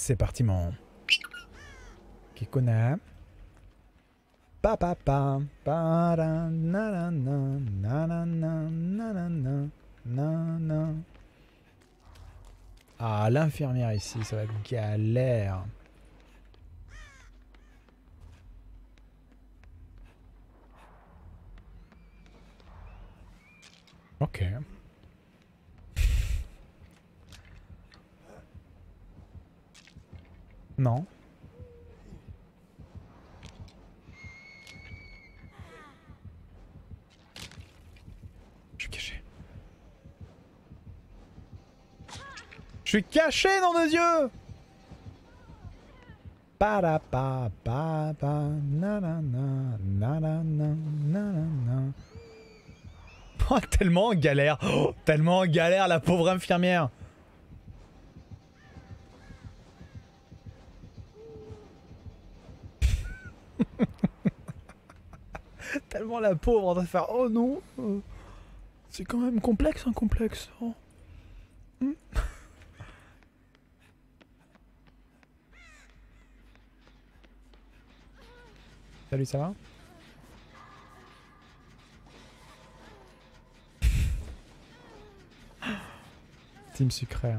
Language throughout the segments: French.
C'est parti mon Kikona. Pa pa pa pa na na na na na na na na. Ah, l'infirmière ici, ça va être galère. Ok. Non. Je suis caché. Je suis caché, nom de Dieu! Pa pa pa pa na na na na na na na na. Oh, tellement en galère. Oh, tellement en galère, la pauvre infirmière. Tellement la pauvre en train de faire oh non, c'est quand même complexe un complexe. Oh. Salut, ça va? Team sucré.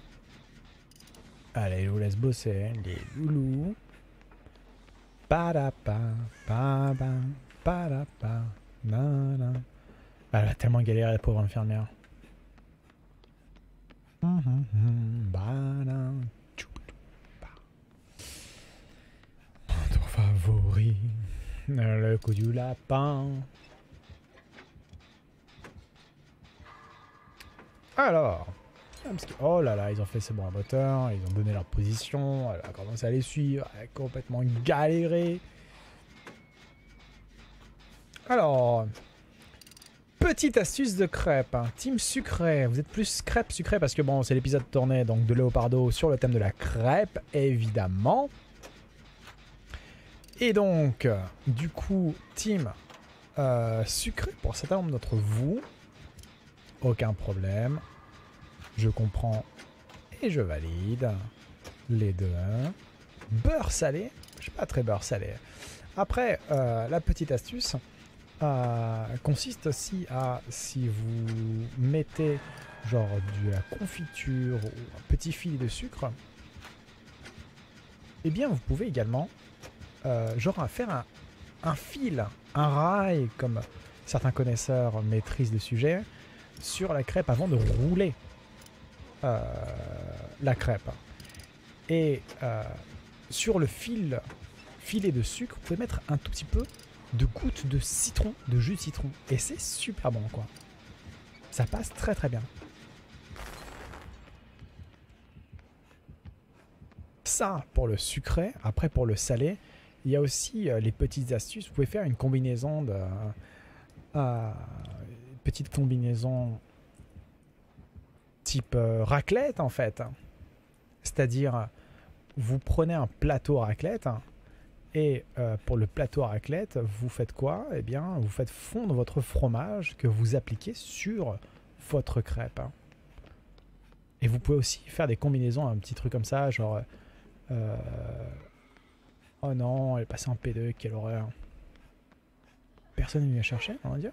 Allez, je vous laisse bosser, les loulous. Parapa, pa pa parapa, na na. Elle a tellement galéré la pauvre infirmière. Mon tour favori, le coup du lapin. Alors, oh là là, ils ont fait ce bon à moteur, ils ont donné leur position, elle a commencé à les suivre, elle a complètement galéré. Alors, petite astuce de crêpes, hein. Team sucré, vous êtes plus crêpes sucrées parce que bon, c'est l'épisode tourné donc de Léopardo sur le thème de la crêpe, évidemment. Et donc, du coup, team sucré pour certains nombre d'entre vous, aucun problème. Je comprends et je valide les deux. Beurre salé, je suis pas très beurre salé. Après, la petite astuce consiste aussi à, si vous mettez genre de la confiture ou un petit filet de sucre, eh bien vous pouvez également genre faire un fil, un rail, comme certains connaisseurs maîtrisent le sujet, sur la crêpe avant de rouler la crêpe. Et sur le filet de sucre, vous pouvez mettre un tout petit peu de gouttes de citron, de jus de citron. Et c'est super bon, quoi. Ça passe très très bien. Ça pour le sucré. Après pour le salé, il y a aussi les petites astuces. Vous pouvez faire une combinaison de... petite combinaison type raclette en fait. C'est-à-dire, vous prenez un plateau à raclette et pour le plateau à raclette, vous faites quoi? Eh bien, vous faites fondre votre fromage que vous appliquez sur votre crêpe. Et vous pouvez aussi faire des combinaisons, un petit truc comme ça, genre... oh non, elle est passée en P2, quelle horreur. Personne ne vient chercher, on va dire.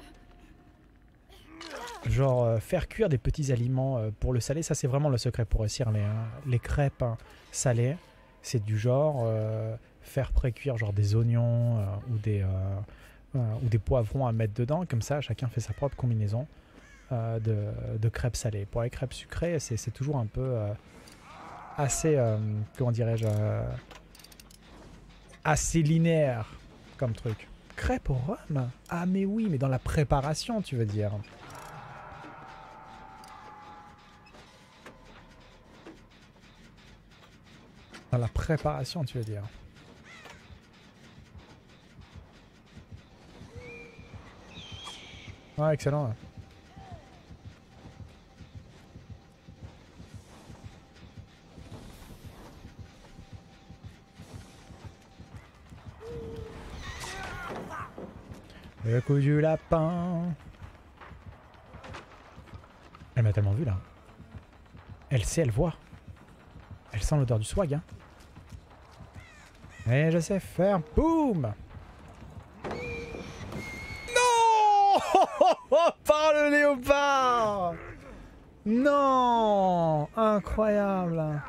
Genre faire cuire des petits aliments pour le salé, ça c'est vraiment le secret pour réussir les crêpes salées. C'est du genre faire pré-cuire genre des oignons ou des poivrons à mettre dedans, comme ça chacun fait sa propre combinaison de crêpes salées. Pour les crêpes sucrées, c'est toujours un peu assez, comment dirais-je, assez linéaire comme truc. Crêpes au rhum? Ah mais oui, mais dans la préparation tu veux dire. Dans la préparation, tu veux dire. Ouais, excellent. Le coup du lapin. Elle m'a tellement vu là. Elle sait, elle voit. Elle sent l'odeur du swag, hein. Et je sais faire. Boum! Non! Par le léopard! Non! Incroyable!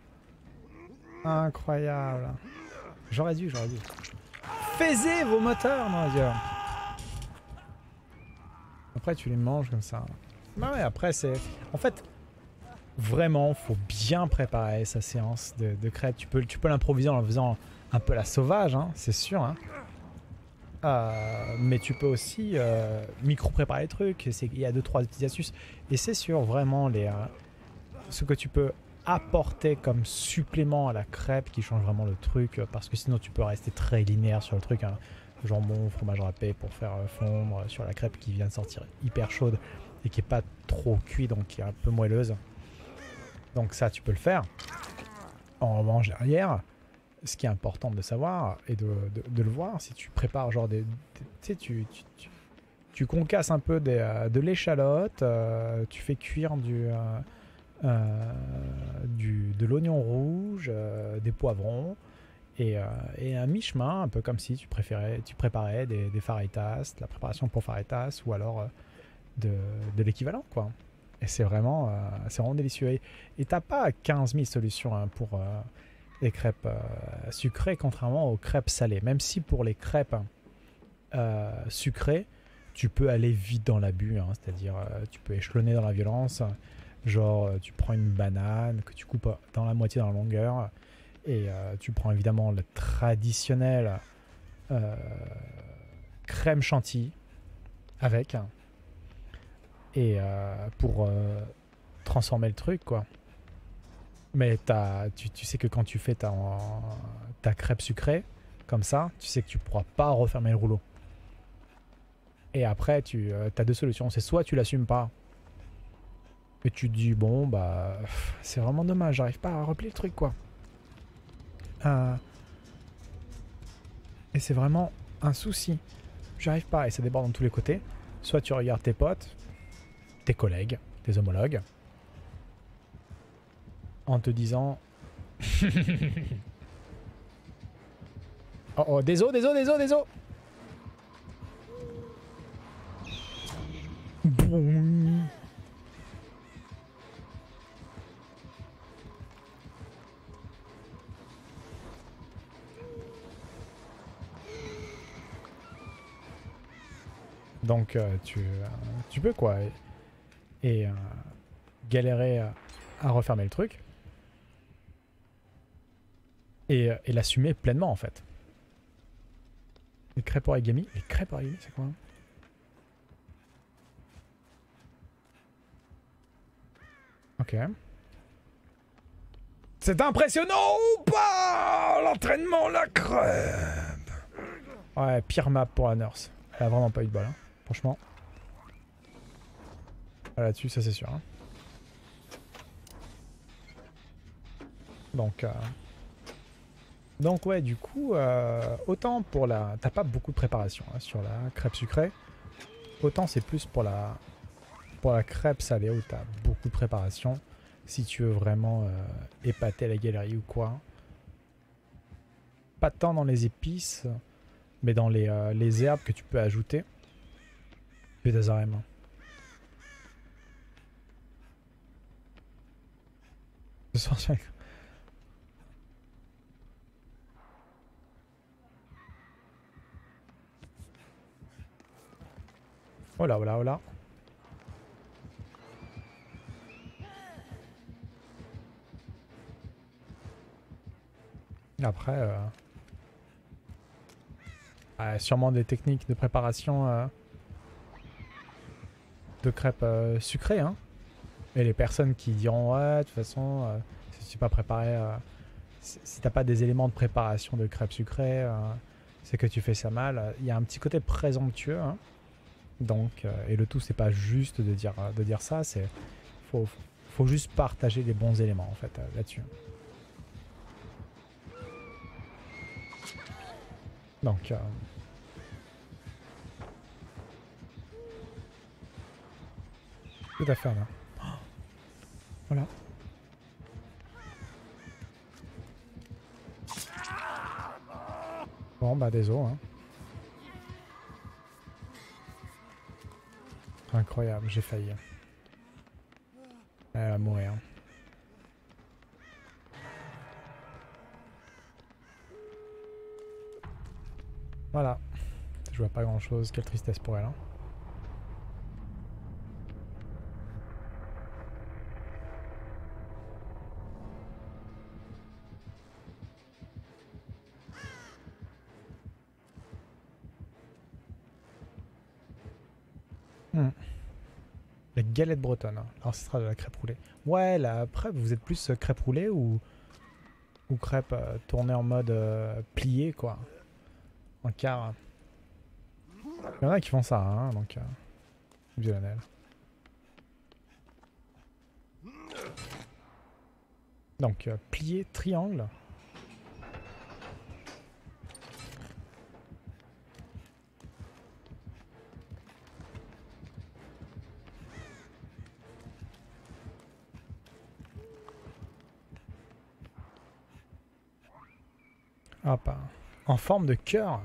Incroyable! J'aurais dû. Faisez vos moteurs, mon dieu! Après, tu les manges comme ça. Bah ouais, après, c'est... En fait, vraiment, faut bien préparer sa séance de crêpes. Tu peux l'improviser en faisant un peu la sauvage, hein, c'est sûr. Hein. Mais tu peux aussi micro-préparer les trucs. Il y a 2-3 petites astuces. Et c'est sûr, vraiment, ce que tu peux apporter comme supplément à la crêpe qui change vraiment le truc. Parce que sinon, tu peux rester très linéaire sur le truc. Hein. Jambon, fromage râpé pour faire fondre sur la crêpe qui vient de sortir hyper chaude et qui est pas trop cuit, donc qui est un peu moelleuse. Donc ça, tu peux le faire. En revanche, derrière, ce qui est important de savoir et de le voir, si tu prépares genre tu sais, tu concasses un peu de l'échalote, tu fais cuire de l'oignon rouge, des poivrons, et un mi-chemin, un peu comme si tu préparais des fajitas, de la préparation pour fajitas, ou alors de l'équivalent, quoi. Et c'est vraiment délicieux. Et t'as pas 15 000 solutions hein, pour les crêpes sucrées, contrairement aux crêpes salées. Même si pour les crêpes sucrées, tu peux aller vite dans l'abus. Hein, c'est-à-dire, tu peux échelonner dans la violence. Genre, tu prends une banane que tu coupes dans la moitié dans la longueur. Et tu prends évidemment le traditionnel crème chantilly avec... Et pour transformer le truc, quoi. Mais tu sais que quand tu fais ta crêpe sucrée, comme ça, tu sais que tu pourras pas refermer le rouleau. Et après, tu as deux solutions. C'est soit tu l'assumes pas, et tu te dis, bon, bah, c'est vraiment dommage, j'arrive pas à replier le truc, quoi. Et c'est vraiment un souci. J'arrive pas, et ça déborde dans tous les côtés. Soit tu regardes tes potes, tes collègues, tes homologues, en te disant oh, des os. Boum. Donc tu peux quoi et galérer à refermer le truc et l'assumer pleinement en fait. Les crêpes origami, c'est quoi? Ok. C'est impressionnant ou pas? L'entraînement, la crêpe. Ouais, pire map pour la nurse. Elle a vraiment pas eu de bol, hein, franchement. Là-dessus, ça c'est sûr. Hein. Donc ouais, du coup, autant pour la... T'as pas beaucoup de préparation hein, sur la crêpe sucrée. Autant c'est plus pour la crêpe salée où t'as beaucoup de préparation. Si tu veux vraiment épater la galerie ou quoi. Pas tant dans les épices, mais dans les herbes que tu peux ajouter. Et des arèmes. Oh là, oh là, oh là. Après, sûrement des techniques de préparation de crêpes sucrées. Hein. Et les personnes qui diront ouais, de toute façon, si tu n'es pas préparé, si t'as pas des éléments de préparation de crêpes sucrées, c'est que tu fais ça mal. Il y a un petit côté présomptueux. Hein. Donc, et le tout, c'est pas juste de dire ça, c'est faut juste partager les bons éléments en fait là-dessus. Donc, tout à fait là. Voilà. Bon, bah désolé. Hein. Incroyable, j'ai failli. Elle va mourir. Voilà. Je vois pas grand chose. Quelle tristesse pour elle. Hein. La galette bretonne. Alors ce sera de la crêpe roulée. Ouais, la après vous êtes plus crêpe roulée ou crêpe tournée en mode plié quoi. En quart. Il y en a qui font ça, hein, donc violonel. Donc plié triangle. Hop, en forme de cœur.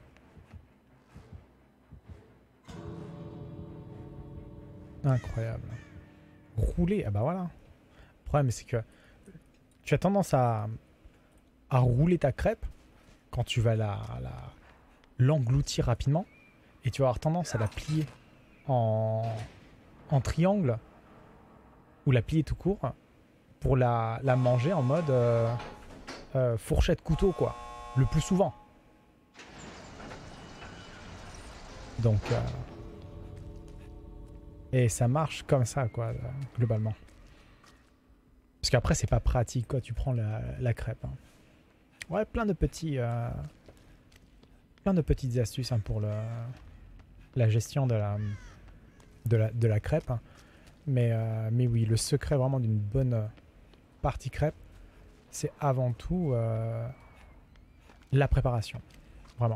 Incroyable. Rouler, ah bah voilà. Le problème c'est que tu as tendance à rouler ta crêpe quand tu vas l'engloutir rapidement et tu vas avoir tendance à la plier en triangle ou la plier tout court pour la manger en mode fourchette couteau quoi. Le plus souvent. Donc et ça marche comme ça quoi globalement. Parce qu'après c'est pas pratique quoi, tu prends la crêpe. Hein. Ouais, plein de petites astuces hein, pour la gestion de la crêpe. Hein. Mais oui, le secret vraiment d'une bonne partie crêpe, c'est avant tout la préparation. Vraiment.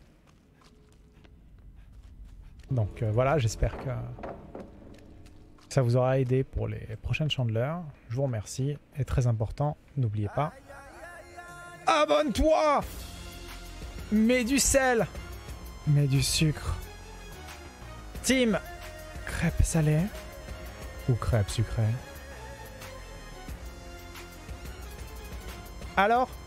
Donc voilà, j'espère que ça vous aura aidé pour les prochaines chandeleurs. Je vous remercie. Et très important, n'oubliez pas, abonne-toi! Mets du sel! Mets du sucre. Team crêpe salée ou crêpe sucrée? Alors?